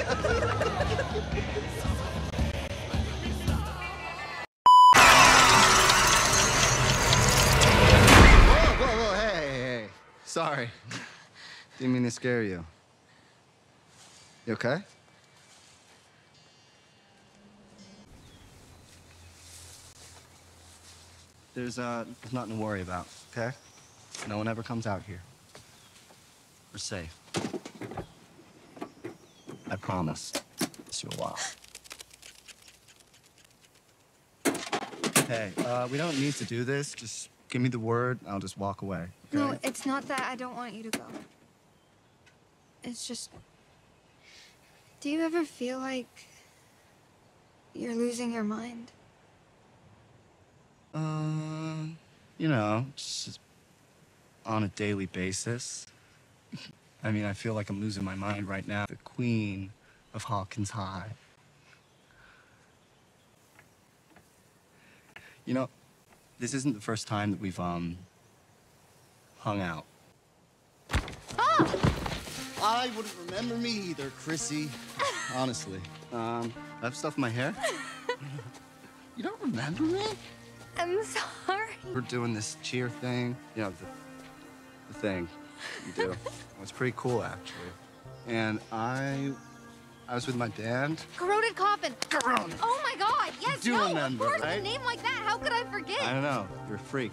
Whoa, hey. Sorry. Didn't mean to scare you. You okay? There's nothing to worry about, okay? No one ever comes out here. We're safe. I promise. It's you a while. Hey, we don't need to do this. Just give me the word, I'll just walk away, okay? No, it's not that I don't want you to go. It's just... Do you ever feel like you're losing your mind? You know, just on a daily basis. I mean, I feel like I'm losing my mind right now. The queen of Hawkins High. You know, this isn't the first time that we've, hung out. Ah! I wouldn't remember me either, Chrissy. Honestly. I have stuff in my hair. You don't remember me? I'm sorry. We're doing this cheer thing. You know, the thing you do. It's pretty cool, actually. And I was with my band. Corroded Coffin. Corroded. Oh my God! Yes, You do no, remember, of course. right? A name like that. How could I forget? I don't know. You're a freak.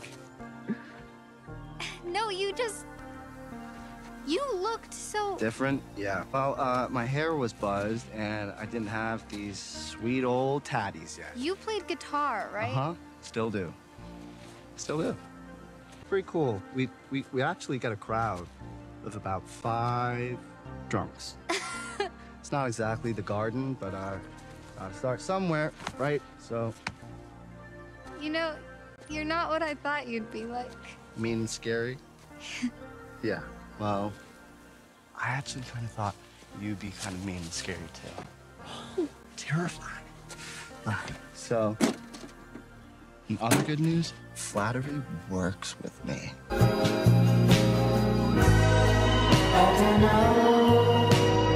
No, you looked so... Different? Yeah. Well, my hair was buzzed, and I didn't have these sweet old tatties yet. You played guitar, right? Uh-huh. Still do. Still do. Pretty cool. We actually got a crowd of about 5 drunks. It's not exactly the garden, but gotta start somewhere, right? So... You know, you're not what I thought you'd be like. Mean and scary? Yeah. Well, I actually kind of thought you'd be kind of mean and scary, too. Terrifying. So, in other good news, flattery works with me. I don't know.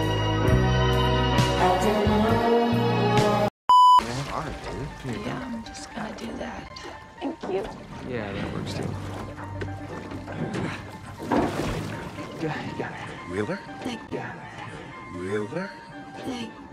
Yeah, all right, dude. Yeah, I'm just gonna do that. Thank you. Yeah, that works too. You got it. Wheeler? Thank Wheeler? Thank